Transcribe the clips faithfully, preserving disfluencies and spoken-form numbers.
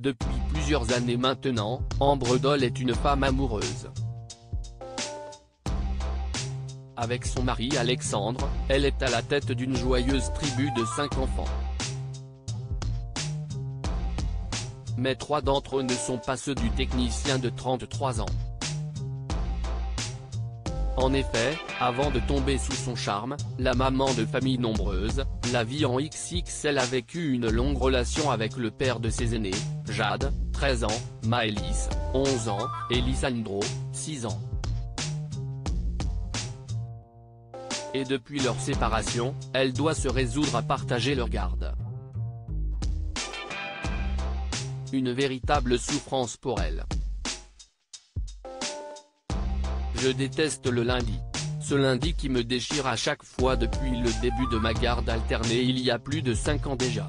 Depuis plusieurs années maintenant, Ambre Doll est une femme amoureuse. Avec son mari Alexandre, elle est à la tête d'une joyeuse tribu de cinq enfants. Mais trois d'entre eux ne sont pas ceux du technicien de trente-trois ans. En effet, avant de tomber sous son charme, la maman de famille nombreuse, la vie en X X L a vécu une longue relation avec le père de ses aînés, Jade, treize ans, Maëlys, onze ans, et Lisandro, six ans. Et depuis leur séparation, elle doit se résoudre à partager leur garde. Une véritable souffrance pour elle. Je déteste le lundi. Ce lundi qui me déchire à chaque fois depuis le début de ma garde alternée il y a plus de cinq ans déjà.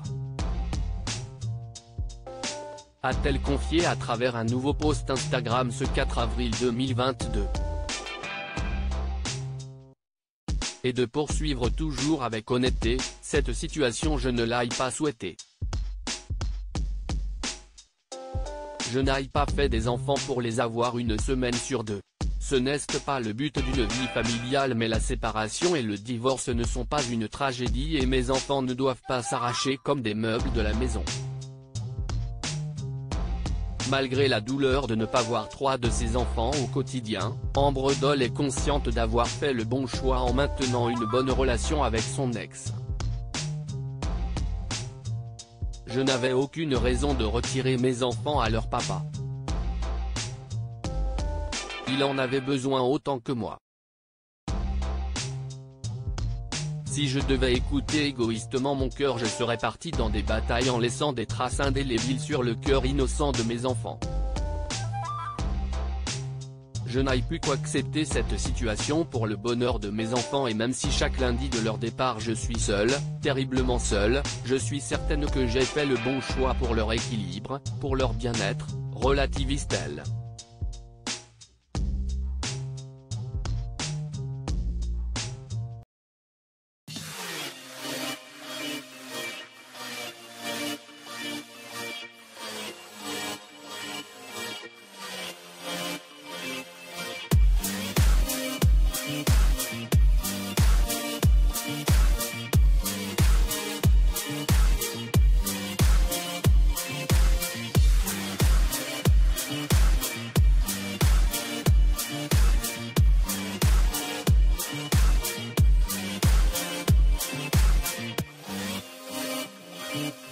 A-t-elle confié à travers un nouveau post Instagram ce quatre avril deux mille vingt-deux. Et de poursuivre toujours avec honnêteté, cette situation je ne l'aille pas souhaiter. Je n'aille pas fait des enfants pour les avoir une semaine sur deux. Ce n'est pas le but d'une vie familiale, mais la séparation et le divorce ne sont pas une tragédie et mes enfants ne doivent pas s'arracher comme des meubles de la maison. Malgré la douleur de ne pas voir trois de ses enfants au quotidien, Ambre Doll est consciente d'avoir fait le bon choix en maintenant une bonne relation avec son ex. Je n'avais aucune raison de retirer mes enfants à leur papa. Il en avait besoin autant que moi. Si je devais écouter égoïstement mon cœur, je serais parti dans des batailles en laissant des traces indélébiles sur le cœur innocent de mes enfants. Je n'aille plus qu'accepter cette situation pour le bonheur de mes enfants, et même si chaque lundi de leur départ je suis seul, terriblement seul, je suis certaine que j'ai fait le bon choix pour leur équilibre, pour leur bien-être, relativise-t-elle. Mm-hmm.